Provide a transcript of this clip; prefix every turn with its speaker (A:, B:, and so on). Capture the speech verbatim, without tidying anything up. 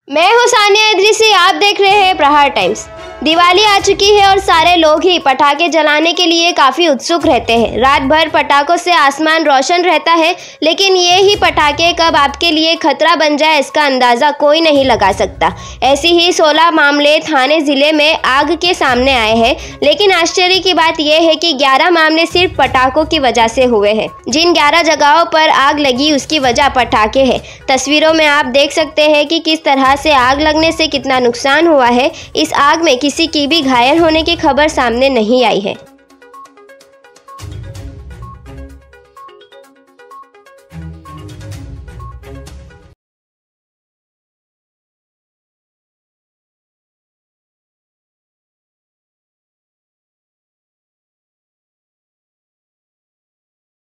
A: मैं हूँ सानिया इदरीसी, आप देख रहे हैं प्रहार टाइम्स। दिवाली आ चुकी है और सारे लोग ही पटाखे जलाने के लिए काफ़ी उत्सुक रहते हैं। रात भर पटाखों से आसमान रोशन रहता है, लेकिन ये ही पटाखे कब आपके लिए खतरा बन जाए इसका अंदाज़ा कोई नहीं लगा सकता। ऐसी ही सोलह मामले थाने ज़िले में आग के सामने आए हैं, लेकिन आश्चर्य की बात यह है कि ग्यारह मामले सिर्फ पटाखों की वजह से हुए हैं। जिन ग्यारह जगहों पर आग लगी उसकी वजह पटाखे है। तस्वीरों में आप देख सकते हैं कि किस तरह से आग लगने से कितना नुकसान हुआ है। इस आग में किसी की भी घायल होने की खबर सामने नहीं आई है।